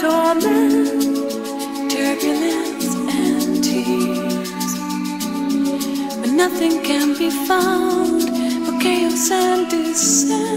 torment, turbulence and tears. But nothing can be found but chaos and descent.